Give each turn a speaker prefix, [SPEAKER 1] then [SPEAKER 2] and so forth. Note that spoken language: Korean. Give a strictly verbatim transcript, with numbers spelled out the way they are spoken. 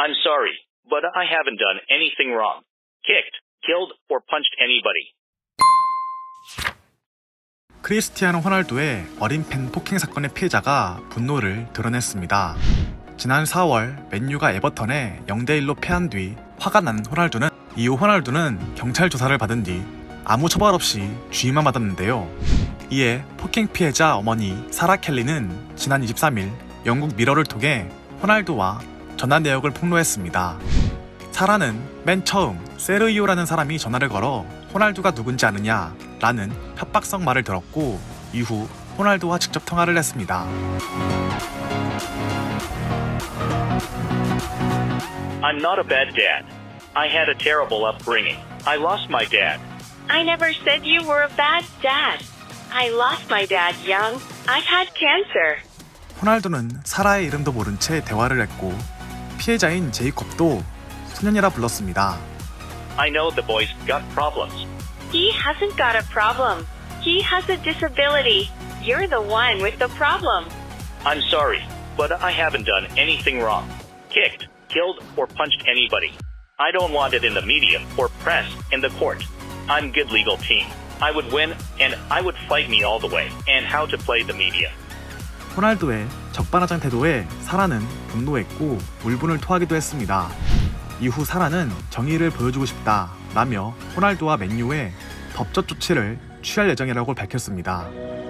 [SPEAKER 1] I'm sorry, but I haven't done anything wrong. Kicked, killed, or punched anybody.
[SPEAKER 2] 크리스티아노 호날두의 어린 팬 폭행 사건의 피해자가 분노를 드러냈습니다. 지난 사월 맨유가 에버턴에 영 대 일로 패한 뒤 화가 난 호날두는 이후 호날두는 경찰 조사를 받은 뒤 아무 처벌 없이 주의만 받았는데요. 이에 폭행 피해자 어머니 사라 켈리는 지난 이십삼일 영국 미러를 통해 호날두와 전화 내역을 폭로했습니다. 사라는 맨 처음 세르이오라는 사람이 전화를 걸어 호날두가 누군지 아느냐 라는 협박성 말을 들었고 이후 호날두와 직접 통화를 했습니다.
[SPEAKER 1] I'm not a bad dad. I had a terrible upbringing. I lost my dad.
[SPEAKER 3] I never said you were a bad dad. I lost my dad young. I had cancer.
[SPEAKER 2] 호날두는 사라의 이름도 모른 채 대화를 했고 피해자인 제이콥도 소년이라 불렀습니다.
[SPEAKER 1] I know the boy's got problems.
[SPEAKER 3] He hasn't got a problem. He has a disability. You're the one with the problem.
[SPEAKER 1] I'm sorry, but I haven't done anything wrong. Kicked, killed, or punched anybody. I don't want it in the media or press in the court. I'm good legal team. I would win and I would fight me all the way and how to play the media.
[SPEAKER 2] 호날두의 적반하장 태도에 사라는 분노했고 울분을 토하기도 했습니다. 이후 사라는 정의를 보여주고 싶다 라며 호날두와 맨유에 법적 조치를 취할 예정이라고 밝혔습니다.